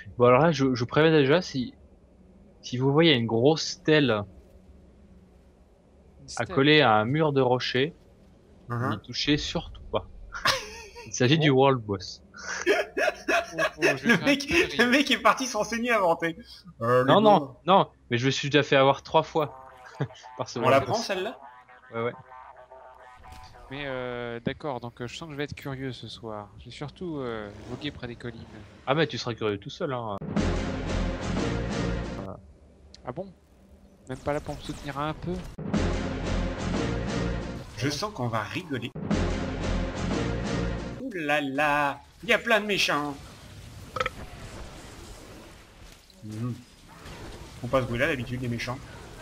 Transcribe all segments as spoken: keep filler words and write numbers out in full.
Bon alors là, je, je préviens déjà, si, si vous voyez une grosse stèle Une stèle. accolée à un mur de rocher, n'y Hein. touchez surtout pas. Il s'agit du Bon. World Boss. Oh, oh, je vais Le faire une mec, le connerie. mec est parti se renseigner avant. t'es- Euh, les Non, non, gars, non, mais je me suis déjà fait avoir trois fois par ce on la World prend Boss. celle-là? Ouais, ouais. Mais euh, d'accord, donc euh, je sens que je vais être curieux ce soir. Je vais surtout euh, voguer près des collines. Ah mais tu seras curieux tout seul, hein. Ah bon? Même pas là pour me soutenir un peu? Je sens qu'on va rigoler. Ouh là là, il y a plein de méchants. Mhm. On passe brûler d'habitude les méchants.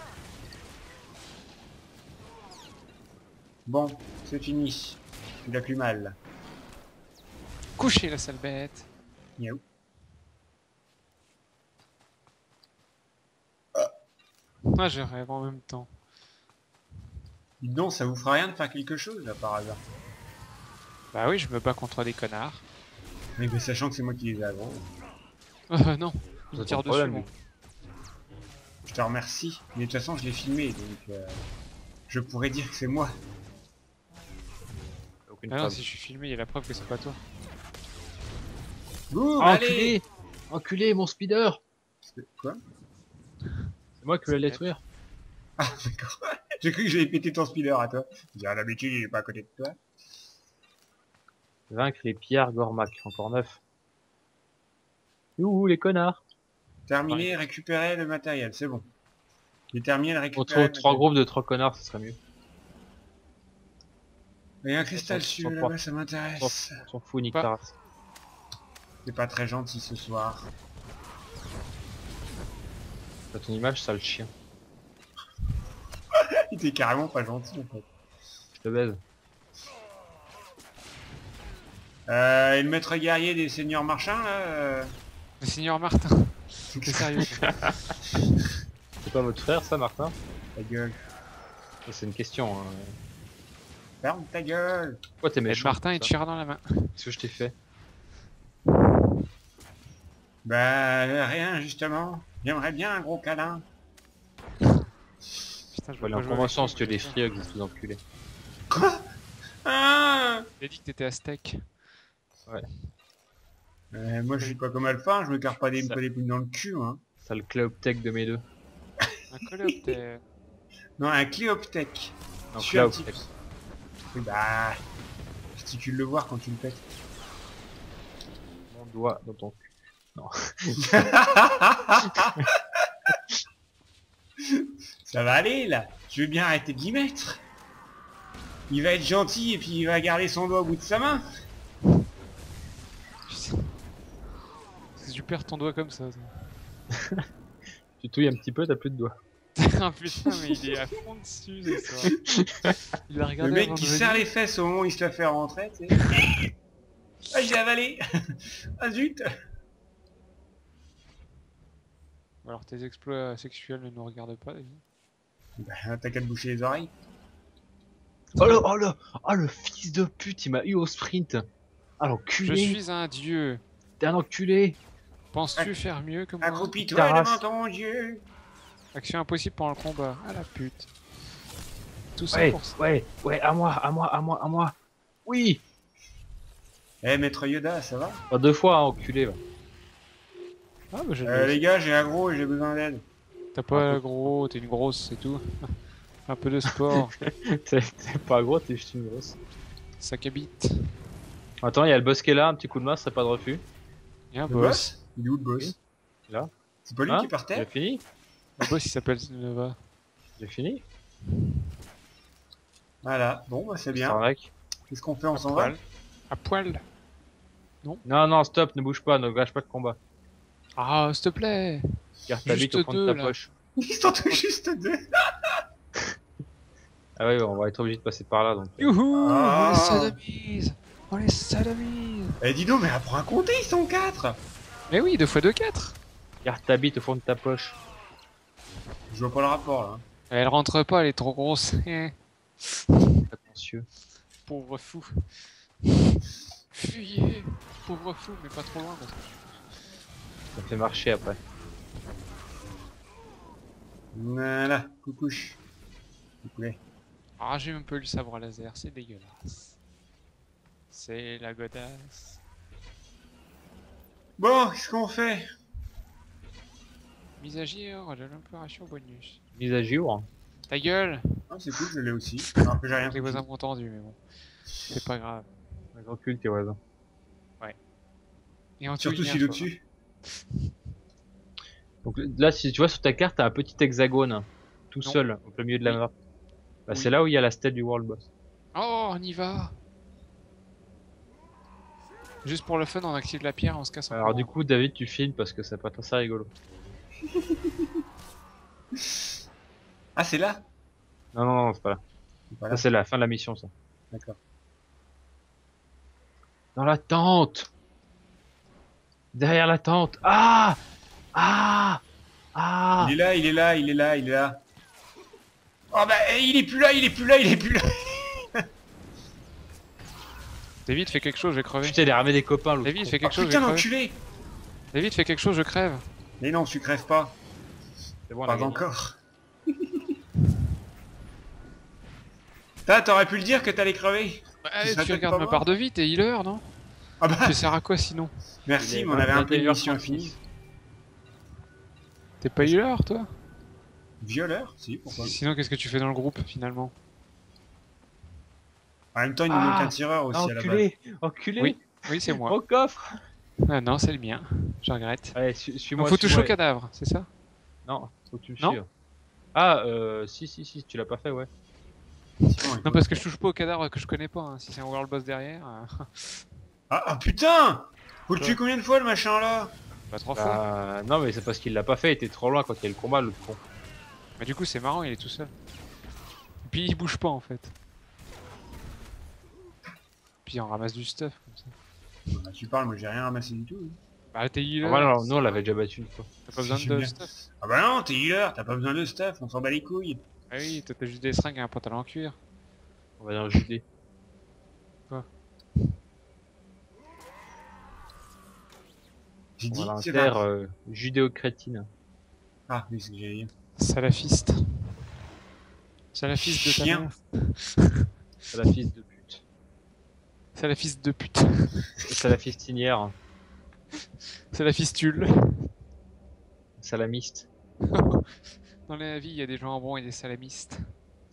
Bon, c'est fini. Tu l'as plus mal. Couchez la sale bête! Miaou. Ah, je rêve en même temps. Dis donc, ça vous fera rien de faire quelque chose là par hasard? Bah oui, je me bats contre des connards. Mais ben, sachant que c'est moi qui les ai avant. Euh, non, il me C'est tire ton dessus, problème, moi. lui. Je te remercie. Mais de toute façon, je l'ai filmé, donc euh, je pourrais dire que c'est moi. Aucune Ah non, preuve. si je suis filmé, il y a la preuve que c'est pas toi. Boum, Oh, allez. enculé! Enculé, mon speeder! C'est- Quoi? C'est moi qui vais le détruire. Ah, d'accord. J'ai cru que j'allais péter ton speeder à toi. Je dis, à l'habitude, il est pas à côté de toi. Vaincre les Pierre Gormac, encore neuf. Youhou, les connards! Terminer, récupérer le matériel, c'est bon. J'ai terminé de On récupérer trouve le trois matériel. groupes de trois connards, ce serait mieux. Il y a un cristal On s'en- sur on s'en là-bas, fout. ça On s'en- m'intéresse. on s'en fout, nique Pas. ta race. C'est pas très gentil ce soir. T'as ton image, sale chien. Il était carrément pas gentil en fait. Je te baise. Euh, et le maître guerrier des seigneurs marchands là euh, Le Seigneur Martin, c'est sérieux. C'est pas votre frère, ça, Martin? Ta gueule. Ça, c'est une question. Hein. Ferme ta gueule. Pourquoi t'es Et méchant? Martin, il comme ça tire dans la main. Qu'est-ce que je t'ai fait? Bah rien justement. J'aimerais bien un gros câlin. Putain, je Faut aller veux en pas jouer convention avec si tu toi, les mais frieux, ces enculés. Quoi? Ah j'ai dit que t'étais aztèque. Ouais. euh, Moi je suis pas comme Alpha, hein, je me carre pas des, Ça- pas des poules dans le cul hein. Ça le cléoptèque de mes deux. Un coléoptère. Non, un Cléoptèque. Non, Je suis un petit- cléoptèque. Oui bah... Gesticule le voir quand tu le pètes. Mon doigt dans ton cul. Non. Ça va aller là. Je veux bien arrêter de l'y mettre. Il va être gentil et puis il va garder son doigt au bout de sa main. Putain. Si tu perds ton doigt comme ça. Tu touilles un petit peu, t'as plus de doigts. Ah putain, mais il est à fond dessus ce soir. Il a Le regardé mec avant qui de serre venir. les fesses au moment où il se la fait rentrer, tu sais. Ah, j'ai avalé. Ah zut. Alors tes exploits sexuels ne nous regardent pas déjà. Bah, t'as qu'à te boucher les oreilles. Oh le, oh le, oh le fils de pute, il m'a eu au sprint. Ah Je l'enculé. suis un dieu. T'es un enculé. Penses-tu faire mieux que moi? Accroupis-toi Ta race. devant ton dieu. Action impossible pendant le combat. Ah la pute. Tout ça Ouais, pour ça. ouais, ouais, à moi, à moi, à moi, à moi. Oui. Eh, maître Yoda, ça va? Pas deux fois, hein, enculé. Va. Ah bah j'ai Euh, les gars, j'ai un gros et j'ai besoin d'aide. T'as pas gros, t'es une grosse, c'est tout. Un peu de sport. T'es t'es pas gros, t'es juste une grosse. Sac à bite. Attends, il y a le boss qui est là, un petit coup de main, ce serait pas de refus. Y'a un Le boss. boss? Il est où le boss? Là. C'est pas lui Hein qui partait? J'ai fini. Le boss il s'appelle Nova. J'ai fini. Voilà, bon bah c'est bien. Mec. Qu'est-ce qu'on fait? On À s'en va? poil. À poil. Non, non, stop, ne bouge pas, ne gâche pas de combat. Ah, s'il te plaît. Garde ta Juste bite au fond de deux, ta là. poche. Ils sont tous juste deux. Ah ouais, on va être obligé de passer par là donc. euh. Youhou, Ah. on les sodomise. On les sodomise. Eh dis donc, mais apprends à compter, ils sont quatre. Mais oui, deux fois deux, quatre. Garde ta bite au fond de ta poche. Je vois pas le rapport là. Elle rentre pas, elle est trop grosse. Attention. Pauvre fou. Fuyez. Pauvre fou, mais pas trop loin parce que... Ça fait marcher après. Voilà, coucouche. Coucoulet. Ah, j'ai un peu le sabre laser, c'est dégueulasse. C'est la godasse. Bon, qu'est-ce qu'on fait? Mise à jour de l'opération bonus. Mise à jour. Ta gueule! Ah, c'est cool, je l'ai aussi. Alors que j'ai rien Les fait. voisins m'ont entendu, mais bon. C'est pas grave. Les encules tes voisins. Et en Surtout dessous, celui au-dessus. Donc là, si tu vois sur ta carte, t'as un petit hexagone, tout Non. seul, au plein milieu de la Oui. map. Bah, Oui. c'est là où il y a la stat du World Boss. Oh, on y va! Juste pour le fun, on active la pierre, on se casse en Alors courant. du coup, David, tu filmes parce que ça peut être assez rigolo. Ah, c'est là? Non, non, non, c'est pas là. Voilà, Ça, c'est la fin de la mission, ça. d'accord. Dans la tente! Derrière la tente! Ah! Ah! Ah! Il est là, il est là, il est là, il est là. Oh bah, eh, il est plus là, il est plus là, il est plus là. David, fais quelque chose, je vais crever. Putain, il a ramené des copains, l'autre. David, con. fais Oh quelque chose, je putain, vais crever. l'enculé. David, fais quelque chose, je crève. Mais non, tu crèves pas. C'est bon, on a Pas gagné. encore. T'as, t'aurais pu le dire que t'allais crever. Bah, Tu tu serais peut-être regardes pas ma mort. barre de vie, t'es healer, non? Ah bah, Tu sers à quoi sinon? merci, Il est mais on avait un peu de vingt et une heures mission trente-six. finie. T'es pas healer, toi? Violeur? Si, pourquoi? Sinon, qu'est-ce que tu fais dans le groupe, finalement? En même temps, il nous Ah, manque un tireur aussi à la base. Enculé! Enculé! Oui, oui, c'est moi. Au coffre! Ah non, c'est le mien. Je regrette. Allez, suis- suis-moi. Donc, faut toucher suis-moi. au cadavre, c'est ça? Non, faut que tu me Non. suives. Ah, euh, si, si, si, tu l'as pas fait, ouais. Sinon, il Non, faut- parce que je touche pas au cadavre que je connais pas. Hein. Si c'est un world boss derrière, euh, Ah, ah, putain! Faut le Quoi tuer combien de fois le machin là? pas trois fois. Bah, non, mais c'est parce qu'il l'a pas fait, il était trop loin quand il y a le combat, le con. Mais du coup, c'est marrant, il est tout seul. Et puis il bouge pas en fait. Puis on ramasse du stuff comme ça. Bah, tu parles, moi j'ai rien ramassé du tout. hein. Bah, t'es healer. Ah, voilà, nous on l'avait déjà battu une fois. T'as pas besoin J'aime de bien. stuff. Ah bah non, t'es healer, t'as pas besoin de stuff, on s'en bat les couilles. Ah oui, toi t'as juste des seringues et un pantalon en cuir. On va dans le Judée. J'ai On dit, va dans c'est la terre pas... euh, judéo-chrétienne. Ah oui, c'est ce que j'allais dire. Salafiste. Salafiste de ta Chien. mère. C'est la fille de pute. Salafiste de pute. C'est la fistinière. Salafistule. Salamiste. Dans la vie, il y a des gens bons et des salamistes.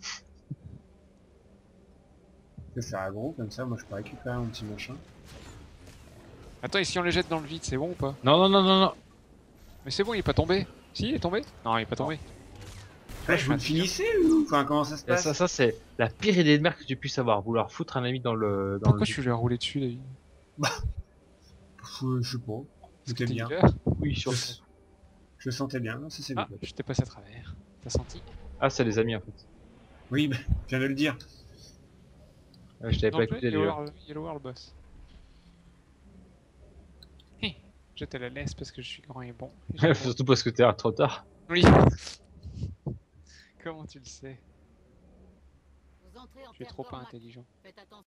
Je vais faire aggro comme ça, moi je peux récupérer un petit machin. Attends, et si on les jette dans le vide, c'est bon ou pas? Non, non, non, non, non. Mais c'est bon, il est pas tombé. Si, il est tombé? Non, il est pas tombé. Ouais, je vous le finissez ou enfin comment ça se Et passe? ça, ça c'est la pire idée de merde que tu puisses avoir. Vouloir foutre un ami dans le. Dans Pourquoi le tu lui as roulé dessus, David? Pff, Je sais pas. C'était T'es bien. healer. Oui, sur. Je le sentais bien, non, ça c'est Ah, bien. je t'ai passé à travers. T'as senti? Ah, c'est les amis en fait. Oui, bah, je viens de le dire. Ouais, je t'avais pas Non, écouté Yellow les World- Yellow World Boss. Hé, je te la laisse parce que je suis grand et bon. Et j'ai- Surtout parce que t'es là trop tard. Oui. Comment tu le sais? Vous entrez en Tu es terre trop pas Cormac. intelligent. Faites attention.